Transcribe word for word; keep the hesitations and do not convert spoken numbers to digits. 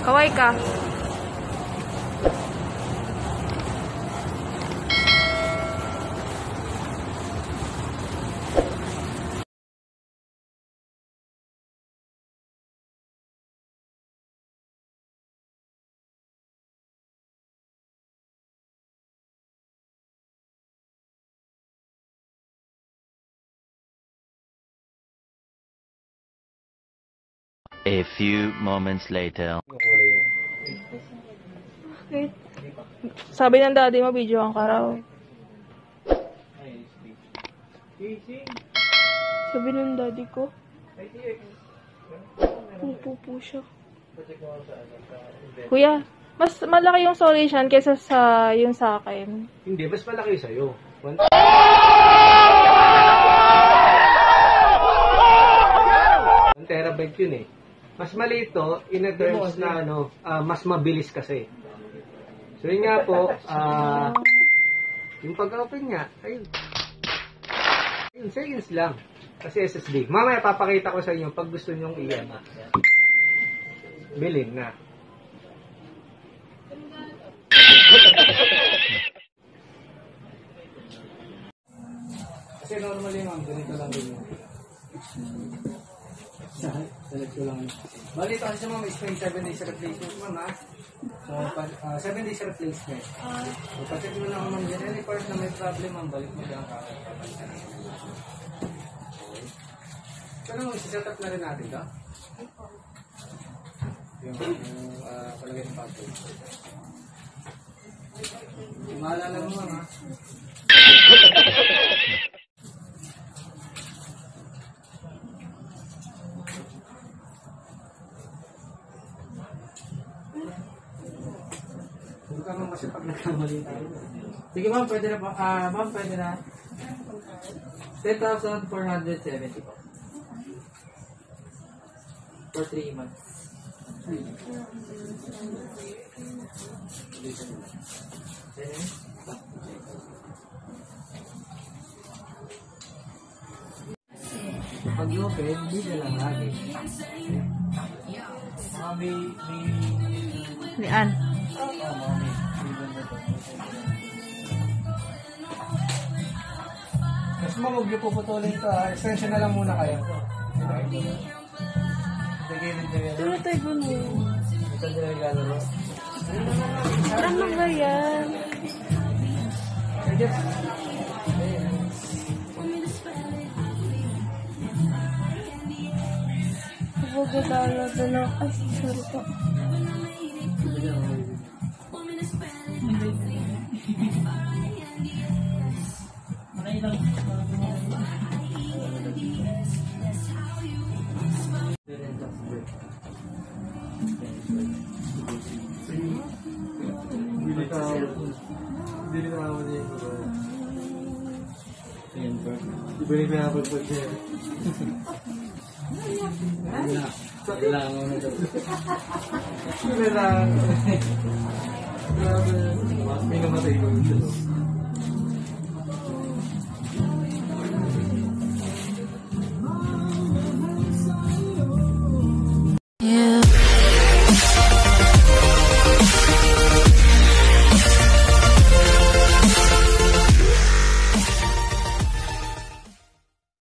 Kaway ka. A few moments later. Bakit? Sabi ng daddy mo, video ang karaw. Sabi ng daddy ko. Pupupo siya. Kuya, mas malaki yung solution kaysa sa yung sa akin. Hindi, mas malaki sa'yo. One... One terabyte yun eh. Mas maliit to, in a terms na ano, uh, mas mabilis kasi. So yun nga po, uh, yung pag-open niya, ayun. Ayun, seconds lang. Kasi S S D. Mamaya papakita ko sa inyo pag gusto nyong iyan. Bilhin na. Kasi normally ma'am, ganito lang din yun. Select ko lang. Bali ito kasi ma'am is may seven days replacement ma'am ha. So, uh, seven days replacement. So, pacheck mo lang ma'am dyan. Any part na may problem ma'am, balik mo lang kakay. So, nung isi-set up na rin natin ito? Yung, yung uh, palagay ng password. Maalala mo ma'am ha. Huwag ka ma'am kasi pag nagkamali tayo. Sige ma'am, pwede na po. Ah, ma'am, pwede na. ten thousand four hundred seventy po. For three months. Pag open, hindi na lang lagi. Mga may... may... Lian. Oo, mga may... Mas mo, huwag niyo puputulin ito ha. Extension na lang muna kayo. Sige, hindi yan. Pero tayo gulo. Ito din ang gano'n mo. Ano ba yan? Sige. Huwag ka talaga na. Ay, sorry po. Bili ka Bili ka ako niya. Bili ka ako po siya. Kailangan mo na ito. Kailangan. Grabe. May namatay ko ito.